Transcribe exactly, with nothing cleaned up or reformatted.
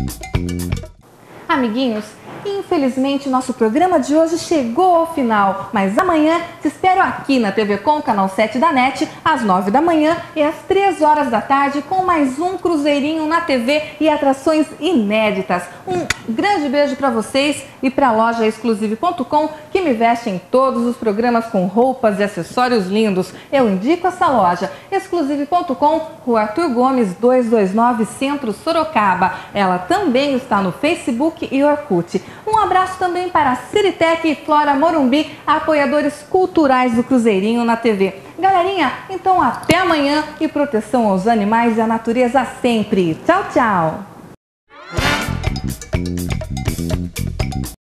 Amiguinhos, infelizmente nosso programa de hoje chegou ao final, mas amanhã te espero aqui na T V Com, canal sete da NET, às nove da manhã e às três horas da tarde, com mais um Cruzeirinho na T V e atrações inéditas. Um grande beijo para vocês e para a loja Exclusive ponto com, que me veste em todos os programas com roupas e acessórios lindos. Eu indico essa loja, Exclusive ponto com, Rua Arthur Gomes duzentos e vinte e nove, Centro, Sorocaba. Ela também está no Facebook e Orkut. Um abraço também para a Ciritec e Flora Morumbi, apoiadores culturais do Cruzeirinho na T V. Galerinha, então até amanhã e proteção aos animais e à natureza sempre. Tchau, tchau!